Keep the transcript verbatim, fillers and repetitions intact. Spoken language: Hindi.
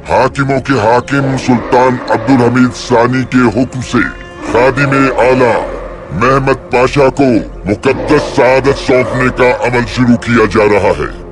हाकिमों के हाकिम सुल्तान अब्दुल हमीद सानी के हुक्म से खादिम आला महमद पाशा को मुकद्दस सआदत सौंपने का अमल शुरू किया जा रहा है।